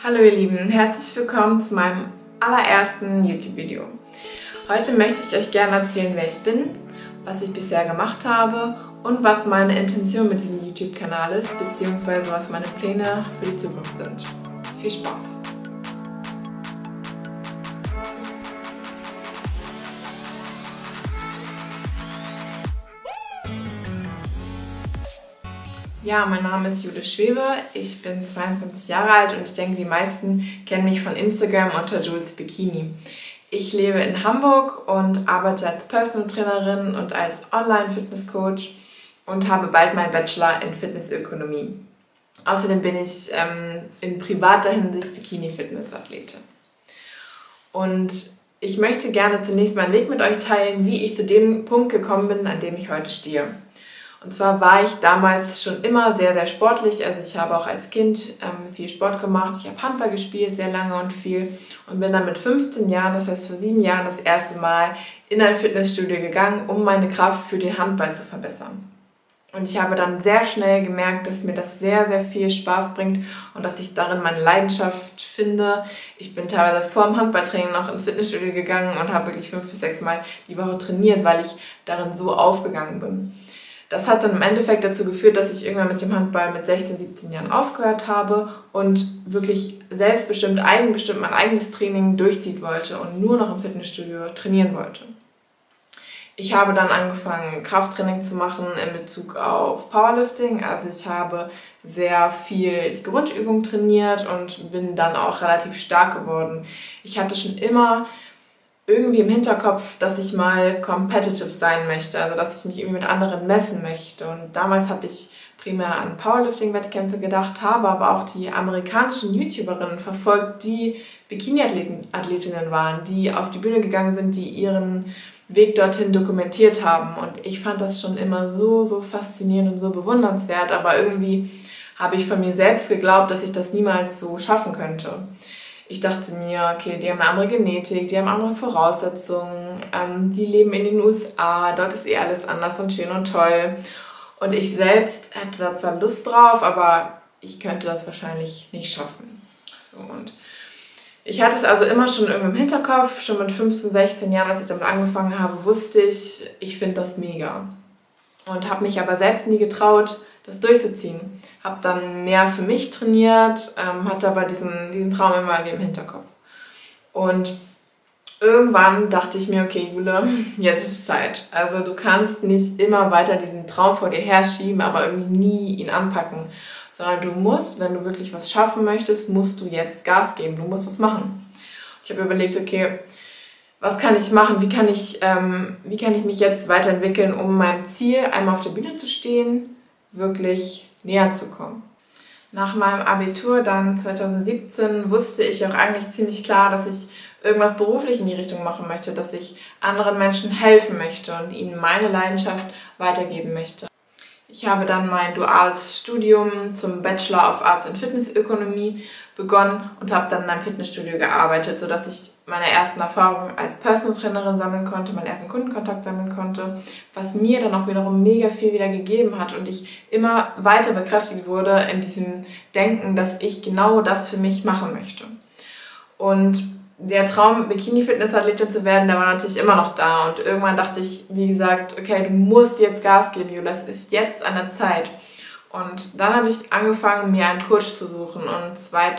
Hallo ihr Lieben, herzlich willkommen zu meinem allerersten YouTube-Video. Heute möchte ich euch gerne erzählen, wer ich bin, was ich bisher gemacht habe und was meine Intention mit diesem YouTube-Kanal ist, beziehungsweise was meine Pläne für die Zukunft sind. Viel Spaß! Ja, mein Name ist Jule Schwebe, ich bin 22 Jahre alt und ich denke, die meisten kennen mich von Instagram unter Jules Bikini. Ich lebe in Hamburg und arbeite als Personal Trainerin und als Online-Fitness-Coach und habe bald meinen Bachelor in Fitnessökonomie. Außerdem bin ich in privater Hinsicht Bikini-Fitness-Athletin. Und ich möchte gerne zunächst meinen Weg mit euch teilen, wie ich zu dem Punkt gekommen bin, an dem ich heute stehe. Und zwar war ich damals schon immer sehr, sehr sportlich. Also ich habe auch als Kind viel Sport gemacht. Ich habe Handball gespielt, sehr lange und viel. Und bin dann mit 15 Jahren, das heißt vor 7 Jahren, das erste Mal in ein Fitnessstudio gegangen, um meine Kraft für den Handball zu verbessern. Und ich habe dann sehr schnell gemerkt, dass mir das sehr, sehr viel Spaß bringt und dass ich darin meine Leidenschaft finde. Ich bin teilweise vor dem Handballtraining noch ins Fitnessstudio gegangen und habe wirklich 5 bis 6 Mal die Woche trainiert, weil ich darin so aufgegangen bin. Das hat dann im Endeffekt dazu geführt, dass ich irgendwann mit dem Handball mit 16, 17 Jahren aufgehört habe und wirklich selbstbestimmt, eigenbestimmt mein eigenes Training durchziehen wollte und nur noch im Fitnessstudio trainieren wollte. Ich habe dann angefangen, Krafttraining zu machen in Bezug auf Powerlifting. Also ich habe sehr viel die Grundübung trainiert und bin dann auch relativ stark geworden. Ich hatte schon immer irgendwie im Hinterkopf, dass ich mal competitive sein möchte, also dass ich mich irgendwie mit anderen messen möchte. Und damals habe ich primär an Powerlifting-Wettkämpfe gedacht, habe aber auch die amerikanischen YouTuberinnen verfolgt, die Bikini-Athletinnen waren, die auf die Bühne gegangen sind, die ihren Weg dorthin dokumentiert haben. Und ich fand das schon immer so faszinierend und so bewundernswert, aber irgendwie habe ich von mir selbst geglaubt, dass ich das niemals so schaffen könnte. Ich dachte mir, okay, die haben eine andere Genetik, die haben andere Voraussetzungen, die leben in den USA, dort ist alles anders und schön und toll. Und ich selbst hätte da zwar Lust drauf, aber ich könnte das wahrscheinlich nicht schaffen. So, und ich hatte es also immer schon irgendwie im Hinterkopf, schon mit 15, 16 Jahren, als ich damit angefangen habe, wusste ich finde das mega. Und habe mich aber selbst nie getraut, das durchzuziehen. Habe dann mehr für mich trainiert, hatte aber diesen Traum immer im Hinterkopf. Und irgendwann dachte ich mir, okay Jule, jetzt ist es Zeit. Also du kannst nicht immer weiter diesen Traum vor dir herschieben, aber irgendwie nie ihn anpacken. Sondern du musst, wenn du wirklich was schaffen möchtest, musst du jetzt Gas geben, du musst was machen. Ich habe überlegt, okay, was kann ich machen, wie kann ich mich jetzt weiterentwickeln, um meinem Ziel, einmal auf der Bühne zu stehen, wirklich näher zu kommen. Nach meinem Abitur dann 2017 wusste ich auch eigentlich ziemlich klar, dass ich irgendwas beruflich in die Richtung machen möchte, dass ich anderen Menschen helfen möchte und ihnen meine Leidenschaft weitergeben möchte. Ich habe dann mein duales Studium zum Bachelor of Arts in Fitnessökonomie begonnen und habe dann in einem Fitnessstudio gearbeitet, sodass ich meine ersten Erfahrungen als Personal Trainerin sammeln konnte, meinen ersten Kundenkontakt sammeln konnte, was mir dann auch wiederum mega viel wieder gegeben hat und ich immer weiter bekräftigt wurde in diesem Denken, dass ich genau das für mich machen möchte. Und der Traum, Bikini-Fitness-Athletin zu werden, der war natürlich immer noch da. Und irgendwann dachte ich, wie gesagt, okay, du musst jetzt Gas geben, Jule, es ist jetzt an der Zeit. Und dann habe ich angefangen, mir einen Coach zu suchen. Und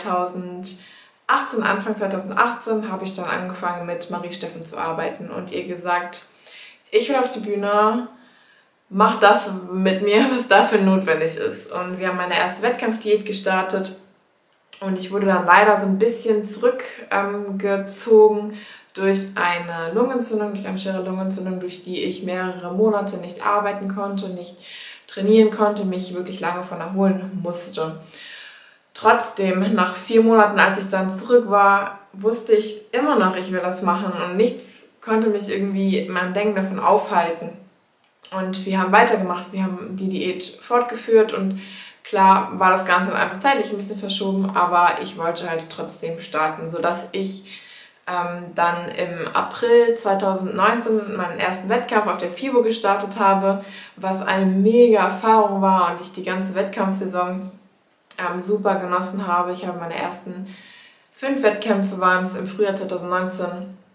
Anfang 2018, habe ich dann angefangen, mit Marie Steffen zu arbeiten und ihr gesagt, ich will auf die Bühne, mach das mit mir, was dafür notwendig ist. Und wir haben meine erste Wettkampfdiät gestartet. Und ich wurde dann leider so ein bisschen zurückgezogen durch eine Lungenentzündung, durch eine schwere Lungenentzündung, durch die ich mehrere Monate nicht arbeiten konnte, nicht trainieren konnte, mich wirklich lange von erholen musste. Trotzdem, nach 4 Monaten, als ich dann zurück war, wusste ich immer noch, ich will das machen und nichts konnte mich irgendwie in meinem Denken davon aufhalten. Und wir haben weitergemacht, wir haben die Diät fortgeführt und klar war das Ganze dann einfach zeitlich ein bisschen verschoben, aber ich wollte halt trotzdem starten, sodass ich dann im April 2019 meinen ersten Wettkampf auf der FIBO gestartet habe, was eine mega Erfahrung war und ich die ganze Wettkampfsaison super genossen habe. Ich habe meine ersten 5 Wettkämpfe waren es im Frühjahr 2019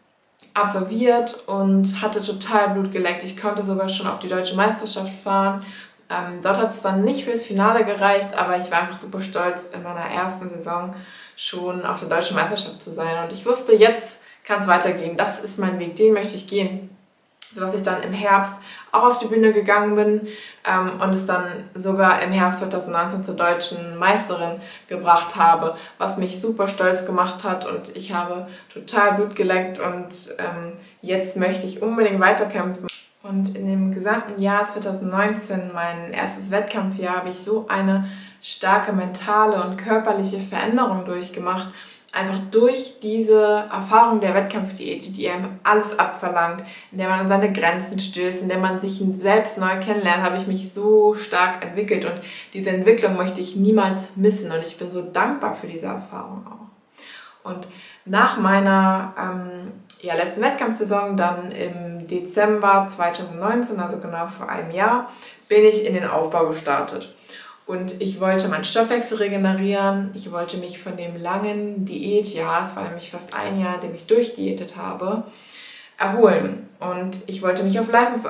absolviert und hatte total Blut geleckt. Ich konnte sogar schon auf die Deutsche Meisterschaft fahren. Dort hat es dann nicht fürs Finale gereicht, aber ich war einfach super stolz, in meiner ersten Saison schon auf der Deutschen Meisterschaft zu sein. Und ich wusste, jetzt kann es weitergehen. Das ist mein Weg, den möchte ich gehen. Sodass ich dann im Herbst auch auf die Bühne gegangen bin und es dann sogar im Herbst 2019 zur Deutschen Meisterin gebracht habe, was mich super stolz gemacht hat und ich habe total Blut geleckt und jetzt möchte ich unbedingt weiterkämpfen. Und in dem gesamten Jahr 2019, mein erstes Wettkampfjahr, habe ich so eine starke mentale und körperliche Veränderung durchgemacht. Einfach durch diese Erfahrung der Wettkampfdiät, die einem alles abverlangt, in der man an seine Grenzen stößt, in der man sich selbst neu kennenlernt, habe ich mich so stark entwickelt und diese Entwicklung möchte ich niemals missen und ich bin so dankbar für diese Erfahrung auch. Und nach meiner letzten Wettkampfsaison, dann im Dezember 2019, also genau vor einem Jahr, bin ich in den Aufbau gestartet. Und ich wollte meinen Stoffwechsel regenerieren, ich wollte mich von dem langen Diätjahr, es war nämlich fast ein Jahr, in dem ich durchdiätet habe, erholen. Und ich wollte mich auf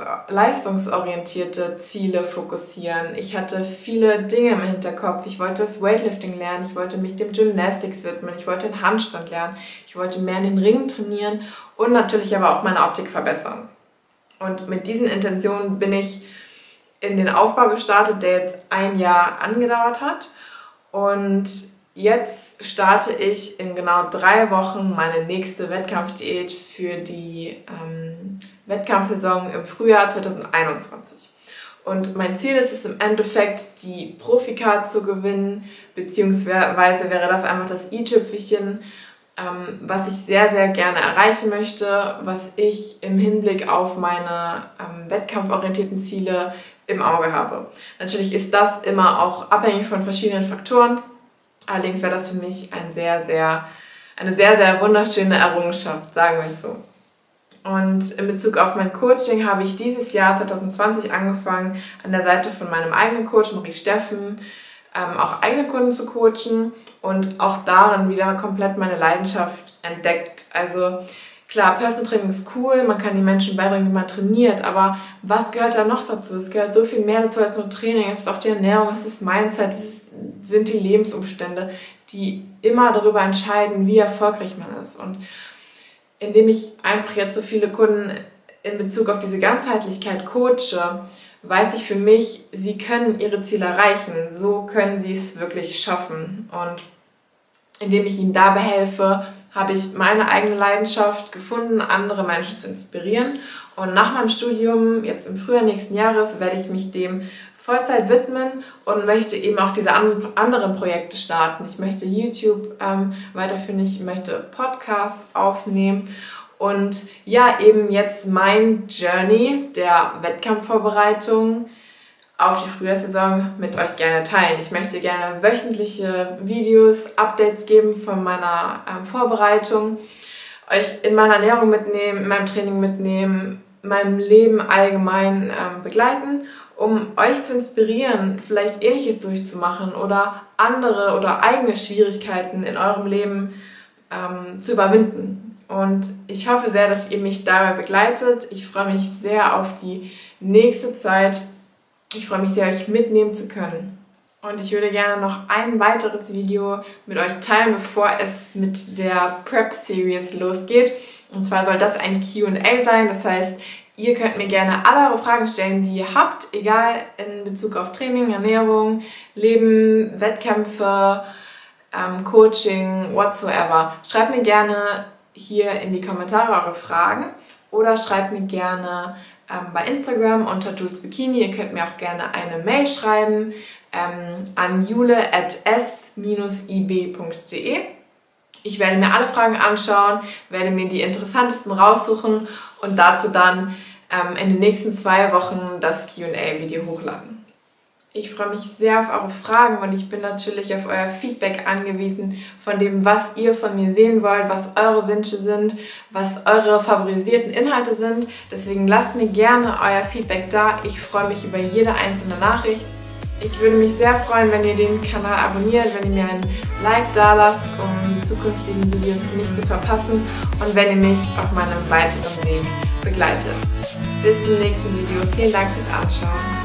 leistungsorientierte Ziele fokussieren. Ich hatte viele Dinge im Hinterkopf. Ich wollte das Weightlifting lernen, ich wollte mich dem Gymnastics widmen, ich wollte den Handstand lernen, ich wollte mehr in den Ringen trainieren und natürlich aber auch meine Optik verbessern. Und mit diesen Intentionen bin ich in den Aufbau gestartet, der jetzt ein Jahr angedauert hat. Und jetzt starte ich in genau 3 Wochen meine nächste Wettkampfdiät für die Wettkampfsaison im Frühjahr 2021. Und mein Ziel ist es im Endeffekt, die Profi-Card zu gewinnen, beziehungsweise wäre das einfach das i-Tüpfelchen, was ich sehr, sehr gerne erreichen möchte, was ich im Hinblick auf meine wettkampforientierten Ziele im Auge habe. Natürlich ist das immer auch abhängig von verschiedenen Faktoren, allerdings wäre das für mich eine sehr, sehr wunderschöne Errungenschaft, sagen wir es so. Und in Bezug auf mein Coaching habe ich dieses Jahr 2020 angefangen, an der Seite von meinem eigenen Coach, Marie Steffen, auch eigene Kunden zu coachen und auch darin wieder komplett meine Leidenschaft entdeckt. Also klar, Personal Training ist cool, man kann die Menschen beibringen, wie man trainiert, aber was gehört da noch dazu? Es gehört so viel mehr dazu als nur Training, es ist auch die Ernährung, es ist das Mindset, sind die Lebensumstände, die immer darüber entscheiden, wie erfolgreich man ist. Und indem ich einfach jetzt so viele Kunden in Bezug auf diese Ganzheitlichkeit coache, weiß ich für mich, sie können ihre Ziele erreichen, so können sie es wirklich schaffen. Und indem ich ihnen dabei helfe, habe ich meine eigene Leidenschaft gefunden, andere Menschen zu inspirieren. Und nach meinem Studium, jetzt im Frühjahr nächsten Jahres, werde ich mich dem Vollzeit widmen und möchte eben auch diese anderen Projekte starten. Ich möchte YouTube weiterführen, ich möchte Podcasts aufnehmen und ja, eben jetzt mein Journey der Wettkampfvorbereitung auf die Frühjahrssaison mit euch gerne teilen. Ich möchte gerne wöchentliche Videos, Updates geben von meiner Vorbereitung, euch in meiner Ernährung mitnehmen, in meinem Training mitnehmen, meinem Leben allgemein begleiten, um euch zu inspirieren, vielleicht Ähnliches durchzumachen oder andere oder eigene Schwierigkeiten in eurem Leben zu überwinden. Und ich hoffe sehr, dass ihr mich dabei begleitet. Ich freue mich sehr auf die nächste Zeit. Ich freue mich sehr, euch mitnehmen zu können. Und ich würde gerne noch ein weiteres Video mit euch teilen, bevor es mit der Prep-Series losgeht. Und zwar soll das ein Q&A sein. Das heißt, ihr könnt mir gerne alle eure Fragen stellen, die ihr habt, egal in Bezug auf Training, Ernährung, Leben, Wettkämpfe, Coaching, whatsoever. Schreibt mir gerne hier in die Kommentare eure Fragen oder schreibt mir gerne bei Instagram unter Jules Bikini. Ihr könnt mir auch gerne eine Mail schreiben an jule@s-ib.de. Ich werde mir alle Fragen anschauen, werde mir die interessantesten raussuchen und dazu dann in den nächsten 2 Wochen das Q&A-Video hochladen. Ich freue mich sehr auf eure Fragen und ich bin natürlich auf euer Feedback angewiesen von dem, was ihr von mir sehen wollt, was eure Wünsche sind, was eure favorisierten Inhalte sind. Deswegen lasst mir gerne euer Feedback da. Ich freue mich über jede einzelne Nachricht. Ich würde mich sehr freuen, wenn ihr den Kanal abonniert, wenn ihr mir ein Like da lasst, um die zukünftigen Videos nicht zu verpassen und wenn ihr mich auf meinem weiteren Weg begleitet. Bis zum nächsten Video. Vielen Dank fürs Anschauen.